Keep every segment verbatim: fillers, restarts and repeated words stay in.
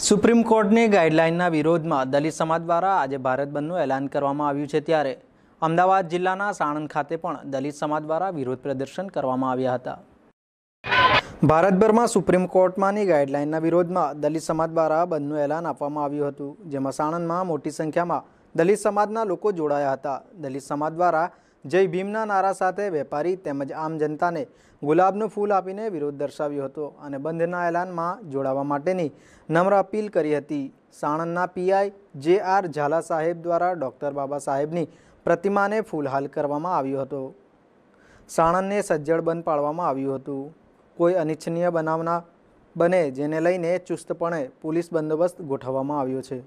Supreme કોર્ટની ગાઈડલાઈનના વિરોધમાં દલિત સમાજ દ્વારા આજે ભારત બંધનું એલાન કરવામાં આવ્યું છે। ત્યારે અમદાવાદ જિલ્લાના સાણંદ ખાતે પણ દલિત સમાજ દ્વારા વિરોધ પ્રદર્શન કરવામાં આવ્યા હતા। ભારતભરમાં સુપ્રીમ કોર્ટમાંની ગાઈડલાઈનના વિરોધમાં દલિત સમાજ દ્વારા બંધનું એલાન આપવામાં આવ્યું હતું, જેમાં સાણંદમાં મોટી સંખ્યામાં દલિત સમાજના લોકો જોડાયા હતા। દલિત સમાજ દ્વારા જય ભીમના નારા સાથે વેપારી તેમજ આમ જનતાને ગુલાબનું ફૂલ આપીને વિરોધ દર્શાવ્યો હતો અને બંધના એલાનમાં જોડાવા માટેની નમ્ર અપીલ કરી હતી। સાણંદના પીઆઈ જે આર ઝાલા સાહેબ દ્વારા ડૉક્ટર બાબા સાહેબની પ્રતિમાને ફૂલહાર કરવામાં આવ્યો હતો। સાણંદને સજ્જડ બંધ પાડવામાં આવ્યું હતું। કોઈ અનિચ્છનીય બનાવ ના બને, જેને લઈને ચુસ્તપણે પોલીસ બંદોબસ્ત ગોઠવવામાં આવ્યો છે।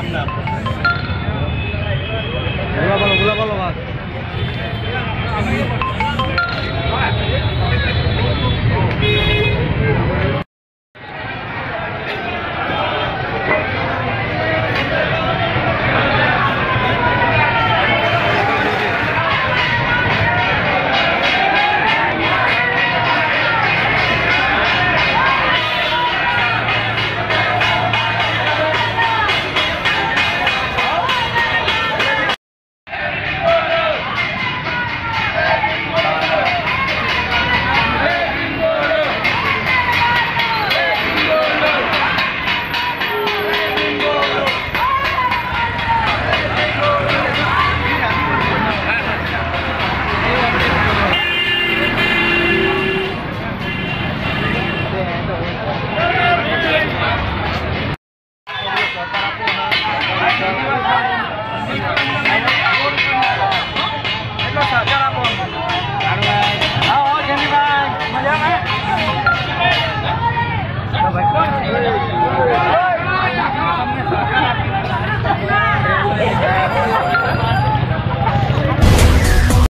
बोला बोलो बोला बोलो